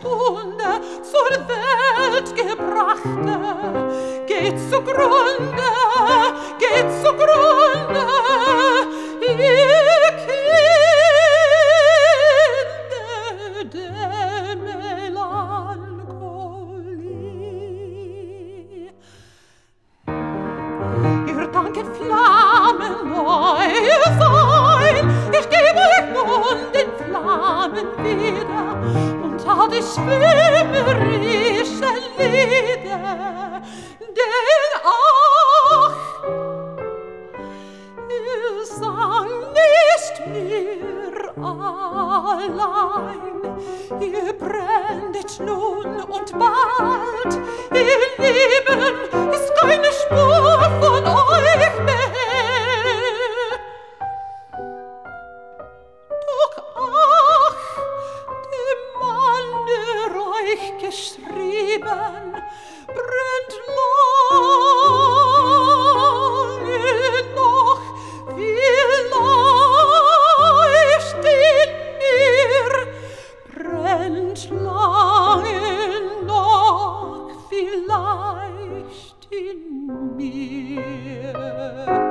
Stunde zur Welt gebrachte, geht zugrunde, geht zugrunde, ihr Kinder der Melancholie. Ihr danket Flammen neu sein, ich geb euch nun den Flammen wieder, unter die schwimmerische Lieder, denn ach, ihr sang nicht mehr allein, ihr brenntet nun und bald, ihr Lieben ist keine Spur von euch mehr. Doch ach, dem Mann, der euch geschrieben, brennt lange noch, vielleicht in mir, brennt lange noch, vielleicht in mir.